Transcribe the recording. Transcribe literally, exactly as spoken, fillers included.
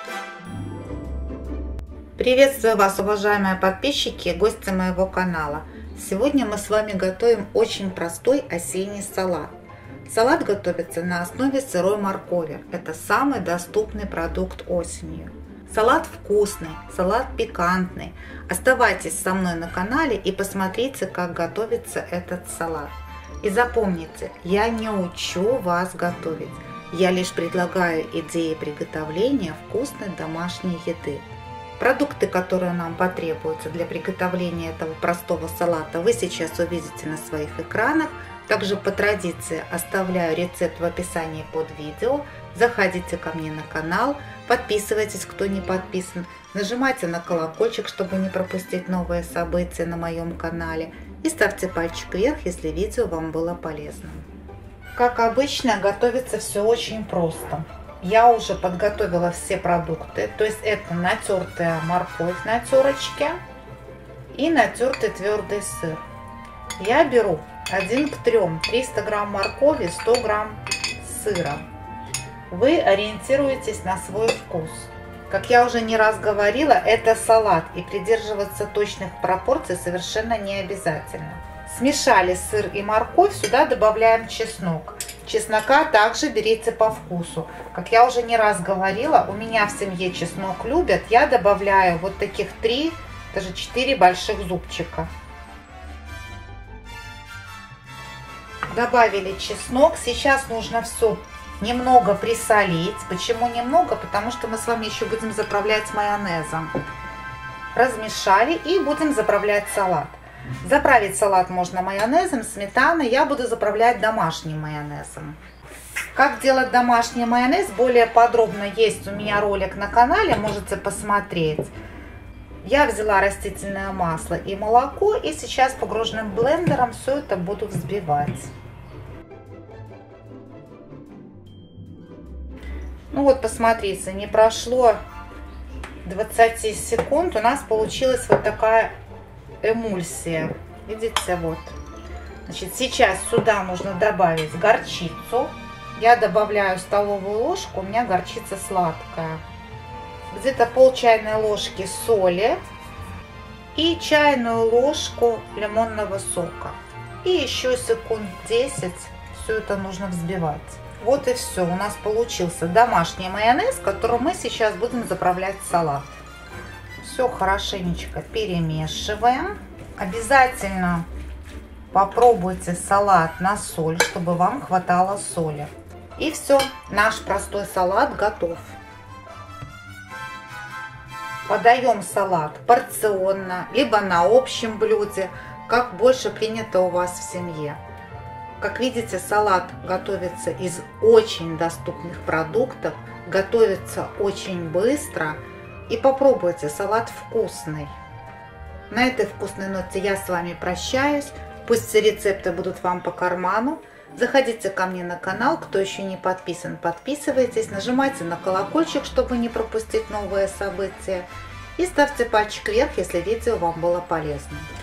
Приветствую вас, уважаемые подписчики и гости моего канала. Сегодня мы с вами готовим очень простой осенний салат. Салат готовится на основе сырой моркови. Это самый доступный продукт осенью. Салат вкусный, салат пикантный. Оставайтесь со мной на канале и посмотрите, как готовится этот салат. И запомните, я не учу вас готовить. Я лишь предлагаю идеи приготовления вкусной домашней еды. Продукты, которые нам потребуются для приготовления этого простого салата, вы сейчас увидите на своих экранах. Также по традиции оставляю рецепт в описании под видео. Заходите ко мне на канал, подписывайтесь, кто не подписан, нажимайте на колокольчик, чтобы не пропустить новые события на моем канале, и ставьте пальчик вверх, если видео вам было полезным. Как обычно, готовится все очень просто. Я уже подготовила все продукты, то есть это натертая морковь на терочке и натертый твердый сыр. Я беру один к трём, триста грамм моркови, сто грамм сыра. Вы ориентируетесь на свой вкус. Как я уже не раз говорила, это салат, и придерживаться точных пропорций совершенно не обязательно. Смешали сыр и морковь, сюда добавляем чеснок. Чеснока также берите по вкусу. Как я уже не раз говорила, у меня в семье чеснок любят. Я добавляю вот таких три, даже четыре больших зубчика. Добавили чеснок. Сейчас нужно все немного присолить. Почему немного? Потому что мы с вами еще будем заправлять майонезом. Размешали и будем заправлять салат. Заправить салат можно майонезом, сметаной. Я буду заправлять домашним майонезом. Как делать домашний майонез, более подробно есть у меня ролик на канале, можете посмотреть. Я взяла растительное масло и молоко, и сейчас погруженным блендером все это буду взбивать. Ну вот, посмотрите, не прошло двадцати секунд, у нас получилась вот такая эмульсия. Видите, вот. Значит, сейчас сюда нужно добавить горчицу. Я добавляю столовую ложку, у меня горчица сладкая. Где-то пол чайной ложки соли и чайную ложку лимонного сока. И еще секунд десять все это нужно взбивать. Вот и все. У нас получился домашний майонез, которым мы сейчас будем заправлять салат. Все хорошенечко перемешиваем. Обязательно попробуйте салат на соль, чтобы вам хватало соли. И все, наш простой салат готов. Подаем салат порционно, либо на общем блюде, как больше принято у вас в семье. Как видите, салат готовится из очень доступных продуктов, готовится очень быстро. И попробуйте, салат вкусный. На этой вкусной ноте я с вами прощаюсь. Пусть все рецепты будут вам по карману. Заходите ко мне на канал, кто еще не подписан, подписывайтесь. Нажимайте на колокольчик, чтобы не пропустить новые события. И ставьте пальчик вверх, если видео вам было полезно.